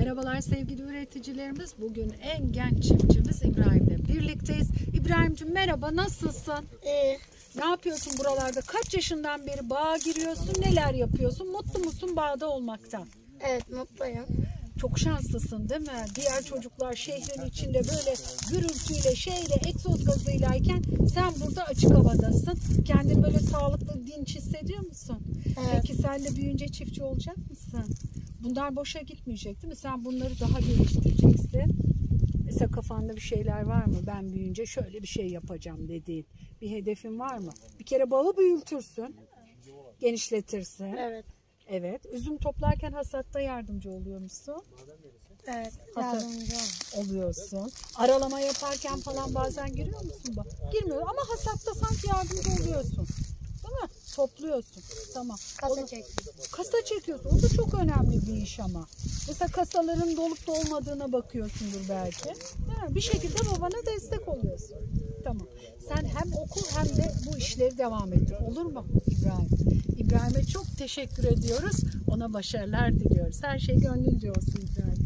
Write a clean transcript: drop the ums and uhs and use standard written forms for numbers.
Merhabalar sevgili üreticilerimiz. Bugün en genç çiftçimiz İbrahim'le birlikteyiz. İbrahim'cim merhaba, nasılsın? Ne yapıyorsun buralarda? Kaç yaşından beri bağa giriyorsun? Neler yapıyorsun? Mutlu musun bağda olmaktan? Evet, mutluyum. Çok şanslısın değil mi? Diğer çocuklar şehrin içinde böyle gürültüyle, egzoz gazıylayken sen burada açık havadasın. Kendini böyle sağlıklı, dinç hissediyor musun? Evet. Peki sen de büyüyünce çiftçi olacak mısın? Bunlar boşa gitmeyecek değil mi? Sen bunları daha geliştireceksin. Mesela kafanda bir şeyler var mı? Ben büyüyünce şöyle bir şey yapacağım dediğin bir hedefin var mı? Bir kere bağı büyütürsün, genişletirsin. Evet. Evet. Üzüm toplarken hasatta yardımcı oluyor musun? Evet. Hasat Yardımcı oluyorsun. Aralama yaparken falan bazen giriyor musun? Girmiyor ama hasatta sanki yardımcı oluyorsun. Değil mi? Topluyorsun. Tamam. Kasa çekiyorum. Kasa çekiyorsun. O da çok önemli bir iş ama. Mesela kasaların dolup dolmadığına bakıyorsundur belki. Bir şekilde babana destek oluyorsun. Tamam. Sen hem oku hem de bu işleri devam ettir. Olur mu İbrahim? İbrahim'e çok teşekkür ediyoruz. Ona başarılar diliyoruz. Her şey gönlünce olsun İbrahim.